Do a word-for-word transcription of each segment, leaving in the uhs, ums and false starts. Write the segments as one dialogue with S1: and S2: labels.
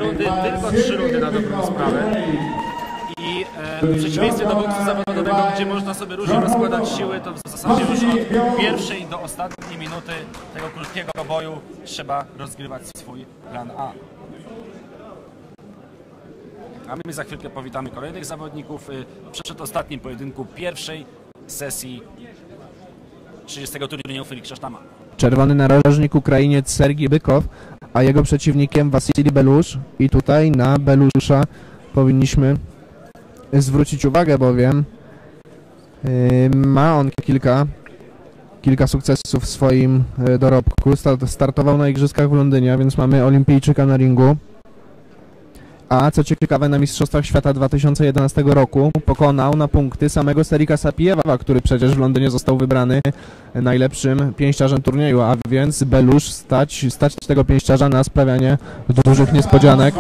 S1: rundy, tylko trzy rundy na dobrą sprawę. I e, w przeciwieństwie do boksu zawodowego, gdzie można sobie różnie rozkładać siły, to w zasadzie już od pierwszej do ostatniej minuty tego krótkiego boju trzeba rozgrywać swój plan A. A my za chwilkę powitamy kolejnych zawodników w przedostatnim pojedynku pierwszej sesji trzydziestego turnieju Felix Sztama.
S2: Czerwony narożnik Ukrainiec Sergij Bykow, a jego przeciwnikiem Wasilij Belusz. I tutaj na Belusza powinniśmy zwrócić uwagę, bowiem yy, ma on kilka, kilka sukcesów w swoim yy, dorobku. Start, startował na Igrzyskach w Londynie, więc mamy olimpijczyka na ringu. A co ciekawe, na Mistrzostwach Świata dwa tysiące jedenastego roku pokonał na punkty samego Serika Sapijewa, który przecież w Londynie został wybrany najlepszym pięściarzem turnieju, a więc Belusz stać, stać tego pięściarza na sprawianie dużych niespodzianek.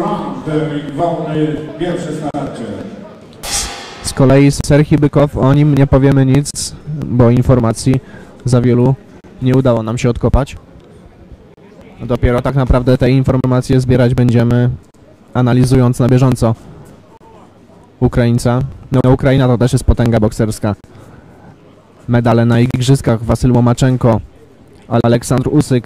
S2: Z kolei Serhij Bykow, o nim nie powiemy nic, bo informacji za wielu nie udało nam się odkopać. Dopiero tak naprawdę te informacje zbierać będziemy, analizując na bieżąco Ukraińca. No, Ukraina to też jest potęga bokserska. Medale na Igrzyskach Wasyl Łomaczenko, Aleksandr Usyk.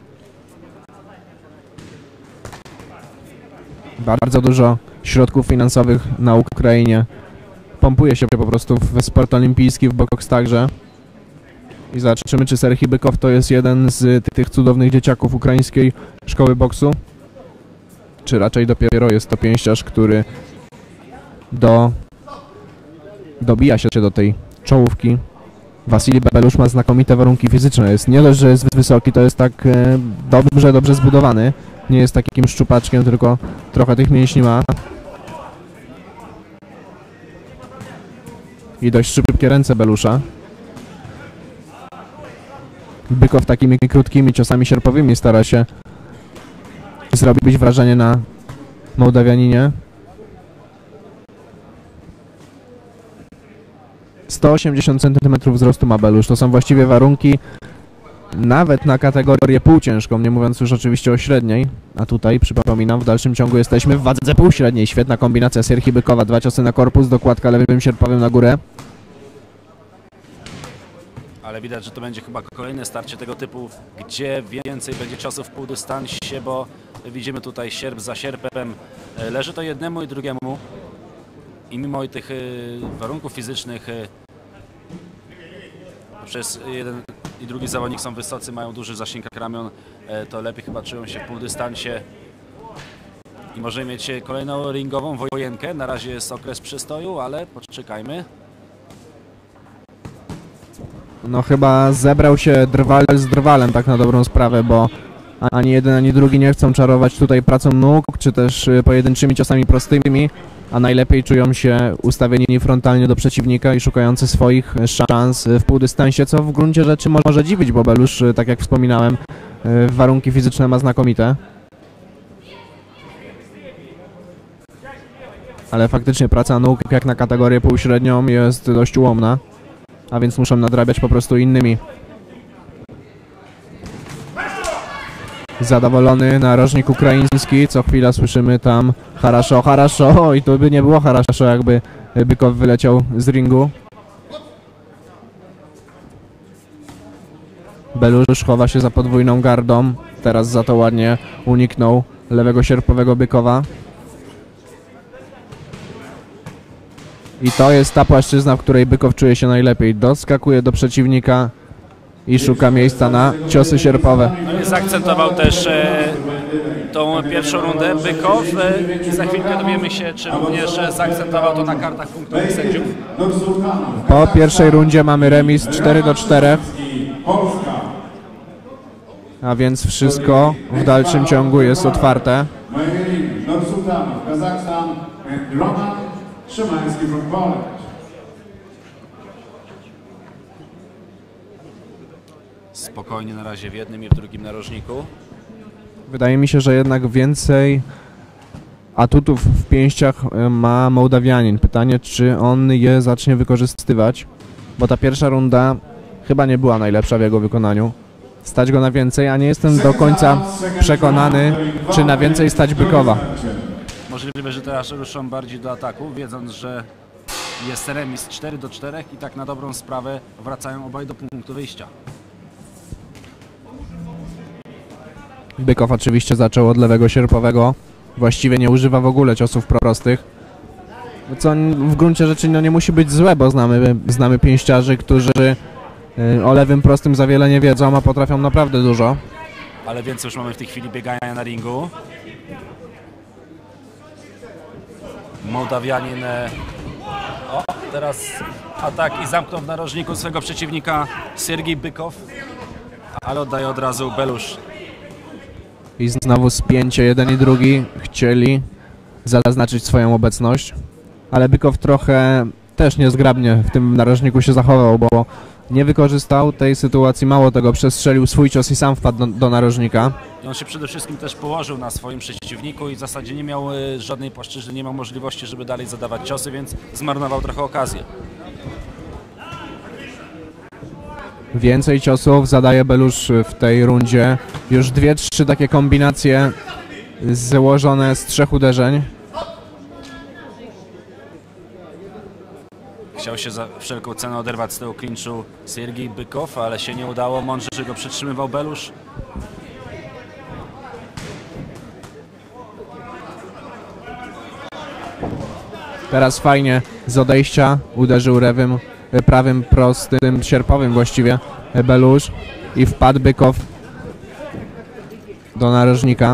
S2: Bardzo dużo środków finansowych na Ukrainie. Pompuje się po prostu w sport olimpijski, w boks także. I zobaczymy, czy Serhij Bykow to jest jeden z tych cudownych dzieciaków ukraińskiej szkoły boksu, czy raczej dopiero jest to pięściarz, który do, dobija się do tej czołówki. Wasilij Belusz ma znakomite warunki fizyczne. Jest nie dość, że jest wysoki, to jest tak e, dobrze, dobrze zbudowany. Nie jest takim szczupaczkiem, tylko trochę tych mięśni ma. I dość szybkie ręce Belusza. Bykow takimi krótkimi ciosami sierpowymi stara się zrobić wrażenie na Mołdawianinie. sto osiemdziesiąt centymetrów wzrostu ma Belusz. To są właściwie warunki nawet na kategorię półciężką, nie mówiąc już oczywiście o średniej. A tutaj, przypominam, w dalszym ciągu jesteśmy w wadze półśredniej. Świetna kombinacja Serhij Bykowa. Dwa ciosy na korpus, dokładka lewym sierpowym na górę.
S1: Ale widać, że to będzie chyba kolejne starcie tego typu, gdzie więcej będzie ciosów w półdystansie, bo widzimy tutaj sierp za sierpem. Leży to jednemu i drugiemu. I mimo tych warunków fizycznych, przez jeden i drugi zawodnik są wysocy, mają duży zasięg ramion, to lepiej chyba czują się w półdystansie. I możemy mieć kolejną ringową wojenkę. Na razie jest okres przystoju, ale poczekajmy.
S2: No chyba zebrał się drwal z drwalem, tak na dobrą sprawę, bo ani jeden, ani drugi nie chcą czarować tutaj pracą nóg, czy też pojedynczymi ciosami prostymi, a najlepiej czują się ustawieni frontalnie do przeciwnika i szukający swoich szans w półdystansie, co w gruncie rzeczy może dziwić, bo Belusz, tak jak wspominałem, warunki fizyczne ma znakomite. Ale faktycznie praca nóg jak na kategorię półśrednią jest dość ułomna, a więc muszą nadrabiać po prostu innymi. Zadowolony narożnik ukraiński, co chwila słyszymy tam haraszo, haraszo, i to by nie było haraszo, jakby Bykow wyleciał z ringu. Belusz chowa się za podwójną gardą, teraz za to ładnie uniknął lewego sierpowego Bykowa. I to jest ta płaszczyzna, w której Bykow czuje się najlepiej. Doskakuje do przeciwnika i szuka miejsca na ciosy sierpowe.
S1: Zaakcentował też e, tą pierwszą rundę Bykow e, i za chwilkę dowiemy się, czy również zaakcentował to na kartach punktowych sędziów.
S2: Po pierwszej rundzie mamy remis cztery do czterech. A więc wszystko w dalszym ciągu jest otwarte.
S1: Spokojnie na razie w jednym i w drugim narożniku.
S2: Wydaje mi się, że jednak więcej atutów w pięściach ma Mołdawianin. Pytanie, czy on je zacznie wykorzystywać, bo ta pierwsza runda chyba nie była najlepsza w jego wykonaniu. stać go na więcej, a nie jestem do końca przekonany, czy na więcej stać Bykowa.
S1: Możliwe, że teraz ruszą bardziej do ataku, wiedząc, że jest remis cztery do czterech i tak na dobrą sprawę wracają obaj do punktu wyjścia.
S2: Bykow oczywiście zaczął od lewego sierpowego. Właściwie nie używa w ogóle ciosów prostych. Co w gruncie rzeczy no, nie musi być złe, bo znamy, znamy pięściarzy, którzy y, o lewym prostym za wiele nie wiedzą, a potrafią naprawdę dużo.
S1: Ale więcej już mamy w tej chwili biegania na ringu. Mołdawianin o, teraz atak i zamknął w narożniku swego przeciwnika Sergiej Bykow, ale oddaje od razu Belusz.
S2: I znowu spięcie, jeden i drugi chcieli zaznaczyć swoją obecność, ale Bykow trochę też niezgrabnie w tym narożniku się zachował, bo nie wykorzystał tej sytuacji, mało tego, przestrzelił swój cios i sam wpadł do, do narożnika.
S1: I on się przede wszystkim też położył na swoim przeciwniku i w zasadzie nie miał y, żadnej płaszczyzny, nie miał możliwości, żeby dalej zadawać ciosy, więc zmarnował trochę okazję.
S2: Więcej ciosów zadaje Belusz w tej rundzie. Już dwie, trzy takie kombinacje złożone z trzech uderzeń.
S1: Chciał się za wszelką cenę oderwać z tego klinczu Sergiej Bykow, ale się nie udało. Mądrze, że go przytrzymywał Belusz.
S2: Teraz fajnie z odejścia uderzył lewym, prawym prostym, sierpowym właściwie Belusz i wpadł Bykow do narożnika.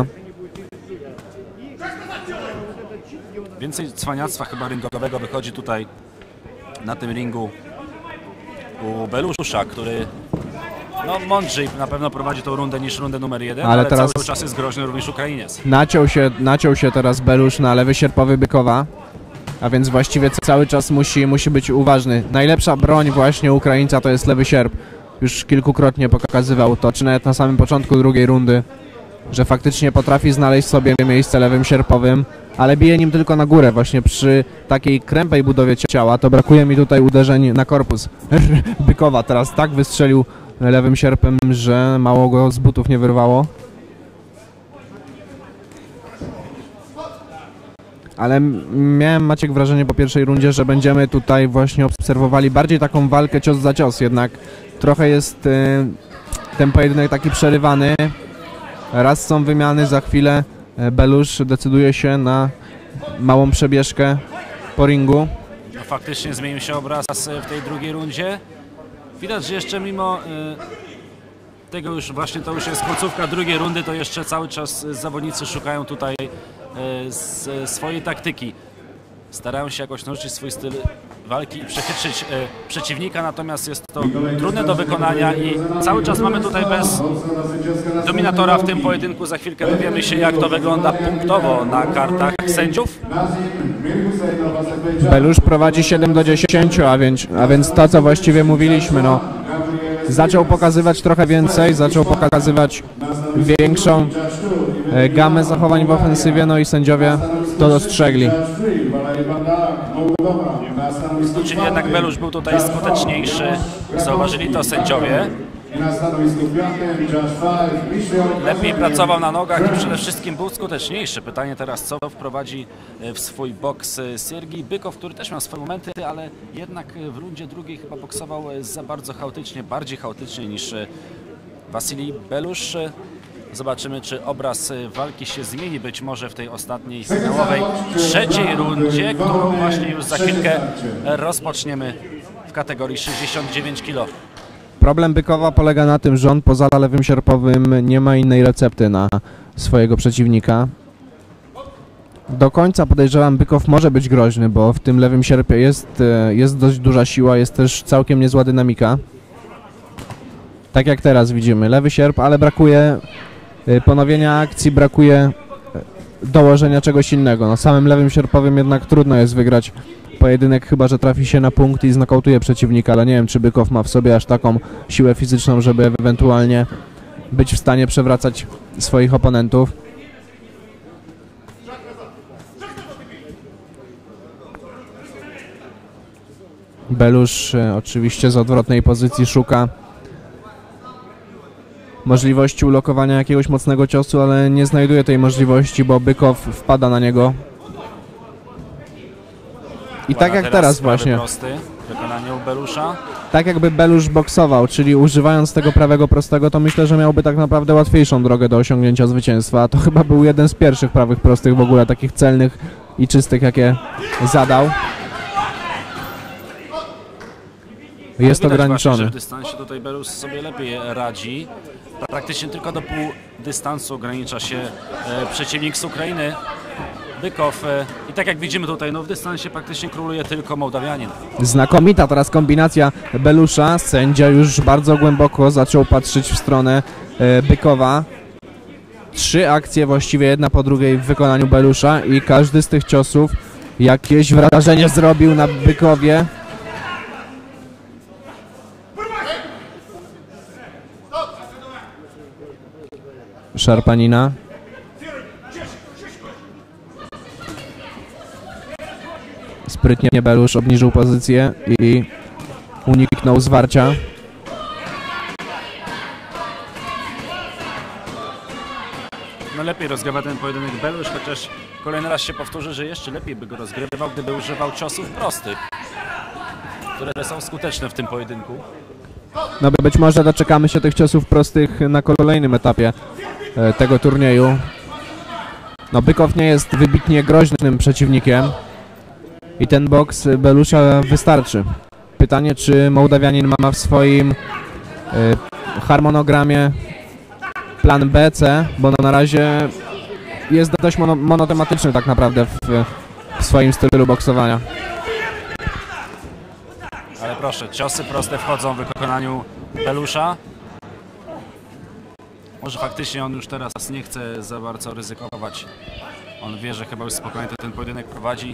S1: Więcej cwaniactwa chyba ringowego wychodzi tutaj na tym ringu u Belusza, który no mądrzej na pewno prowadzi tą rundę niż rundę numer jeden, ale, ale teraz cały czas jest groźny również Ukrainiec.
S2: Naciął się, naciął się teraz Belusz na lewy sierpowy Bykowa, a więc właściwie cały czas musi, musi być uważny. Najlepsza broń właśnie Ukraińca to jest lewy sierp. Już kilkukrotnie pokazywał to, czy nawet na samym początku drugiej rundy, że faktycznie potrafi znaleźć sobie miejsce lewym sierpowym, ale bije nim tylko na górę. Właśnie przy takiej krępej budowie ciała to brakuje mi tutaj uderzeń na korpus. Bykowa teraz tak wystrzelił lewym sierpem, że mało go z butów nie wyrwało. Ale miałem, Maciek, wrażenie po pierwszej rundzie, że będziemy tutaj właśnie obserwowali bardziej taką walkę cios za cios. Jednak trochę jest y, ten pojedynek taki przerywany. Raz są wymiany, za chwilę Belusz decyduje się na małą przebieżkę po ringu.
S1: No, faktycznie zmienił się obraz w tej drugiej rundzie. Widać, że jeszcze mimo y, tego już właśnie to już jest końcówka drugiej rundy, to jeszcze cały czas zawodnicy szukają tutaj y, z, swojej taktyki. Starają się jakoś narzucić swój styl walki i przechytrzyć y, przeciwnika, natomiast jest to trudne do wykonania i cały czas mamy tutaj bez dominatora w tym pojedynku. Za chwilkę dowiemy się, jak to wygląda punktowo na kartach sędziów.
S2: Belusz prowadzi siedem do dziesięciu, a więc, a więc to, co właściwie mówiliśmy, no, zaczął pokazywać trochę więcej, zaczął pokazywać większą e, gamę zachowań w ofensywie, no i sędziowie to dostrzegli.
S1: Czyli jednak Belusz był tutaj skuteczniejszy, zauważyli to sędziowie. Lepiej pracował na nogach i przede wszystkim był skuteczniejszy. Pytanie teraz, co wprowadzi w swój boks Sergiej Bykow, który też miał swoje momenty, ale jednak w rundzie drugiej chyba boksował za bardzo chaotycznie, bardziej chaotycznie niż Wasilij Belusz. Zobaczymy, czy obraz walki się zmieni być może w tej ostatniej finałowej trzeciej rundzie, którą właśnie już za chwilkę rozpoczniemy w kategorii sześćdziesiąt dziewięć kilogramów.
S2: Problem Bykowa polega na tym, że on poza lewym sierpowym nie ma innej recepty na swojego przeciwnika. Do końca podejrzewam, Bykow może być groźny, bo w tym lewym sierpie jest, jest dość duża siła, jest też całkiem niezła dynamika. Tak jak teraz widzimy, lewy sierp, ale brakuje ponowienia akcji, brakuje dołożenia czegoś innego. No, samym lewym sierpowym jednak trudno jest wygrać pojedynek, chyba że trafi się na punkt i znokautuje przeciwnika, ale nie wiem, czy Bykow ma w sobie aż taką siłę fizyczną, żeby ewentualnie być w stanie przewracać swoich oponentów. Belusz e, oczywiście z odwrotnej pozycji szuka możliwości ulokowania jakiegoś mocnego ciosu, ale nie znajduje tej możliwości, bo Bykow wpada na niego. I tak jak teraz właśnie.
S1: Prosty w wykonaniu Belusza.
S2: Tak jakby Belusz boksował, czyli używając tego prawego prostego, to myślę, że miałby tak naprawdę łatwiejszą drogę do osiągnięcia zwycięstwa. A to chyba był jeden z pierwszych prawych prostych w ogóle, takich celnych i czystych, jakie zadał. Jest ograniczony.
S1: Właśnie, że w dystansie tutaj Belusz sobie lepiej radzi. Praktycznie tylko do pół dystansu ogranicza się e, przeciwnik z Ukrainy. Bykow. E, I tak jak widzimy tutaj, no w dystansie praktycznie króluje tylko Mołdawianin.
S2: Znakomita teraz kombinacja Belusza. Sędzia już bardzo głęboko zaczął patrzeć w stronę e, Bykowa. Trzy akcje właściwie jedna po drugiej w wykonaniu Belusza i każdy z tych ciosów jakieś wrażenie zrobił na Bykowie. Szarpanina. Sprytnie Belusz obniżył pozycję i uniknął zwarcia.
S1: No lepiej rozgrywa ten pojedynek Belusz, chociaż kolejny raz się powtórzy, że jeszcze lepiej by go rozgrywał, gdyby używał ciosów prostych, które są skuteczne w tym pojedynku.
S2: No być może doczekamy się tych ciosów prostych na kolejnym etapie e, tego turnieju. No Bykow nie jest wybitnie groźnym przeciwnikiem i ten boks Belusza wystarczy. Pytanie, czy Mołdawianin ma w swoim e, harmonogramie plan B, C, bo na razie jest dość mono, monotematyczny tak naprawdę w, w swoim stylu boksowania.
S1: Ale proszę, ciosy proste wchodzą w wykonaniu Belusza. Może faktycznie on już teraz nie chce za bardzo ryzykować. On wie, że chyba już spokojnie ten pojedynek prowadzi.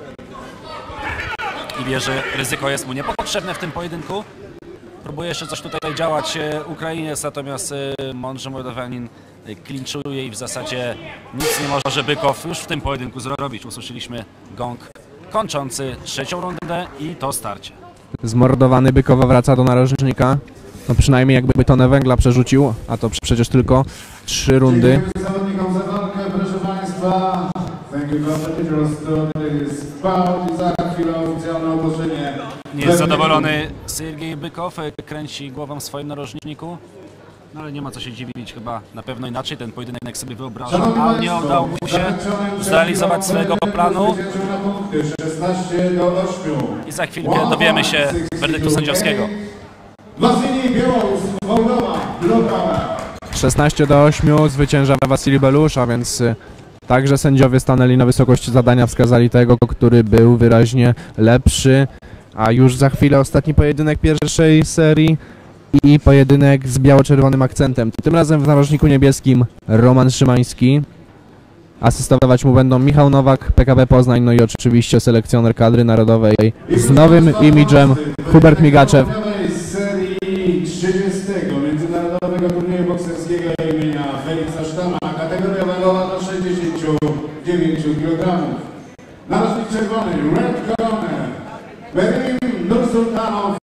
S1: I wie, że ryzyko jest mu niepotrzebne w tym pojedynku. Próbuje jeszcze coś tutaj działać Ukrainiec, natomiast mądrze Mołdawianin klinczuje i w zasadzie nic nie może Bykow już w tym pojedynku zrobić. Usłyszeliśmy gong kończący trzecią rundę i to starcie.
S2: Zmordowany Bykowa wraca do narożnika. No przynajmniej jakby tonę węgla przerzucił, a to przecież tylko trzy rundy.
S3: Dziękuję zawodnikom za walkę, proszę Państwa. Thank you competitors to this bout. Za chwilę oficjalne ogłoszenie.
S1: Nie jest zadowolony Sergiej Bykow, kręci głową w swoim narożniku. No ale nie ma co się dziwić, chyba na pewno inaczej ten pojedynek sobie wyobrażał, ale nie udało mu się zrealizować swojego planu.
S3: szesnaście do ośmiu.
S1: I za chwilkę dowiemy się werdyktu sędziowskiego.
S3: Wasilij Białorus, Mołdowa, blokawa.
S2: szesnaście do ośmiu zwycięża Wasilij Belusz, a więc y, także sędziowie stanęli na wysokości zadania, wskazali tego, który był wyraźnie lepszy. A już za chwilę ostatni pojedynek pierwszej serii i pojedynek z biało-czerwonym akcentem. Tym razem w narożniku niebieskim Roman Szymański. Asystować mu będą Michał Nowak, P K B Poznań, no i oczywiście selekcjoner kadry narodowej z nowym imidżem Hubert Migaczew.
S3: Z serii trzydziestego Międzynarodowego Turnieju Bokserskiego imienia Feliksa Sztama, kategoria wagowa do sześćdziesięciu dziewięciu kilogramów. Narożnik czerwony, Red Corner, Berim Nursultanov.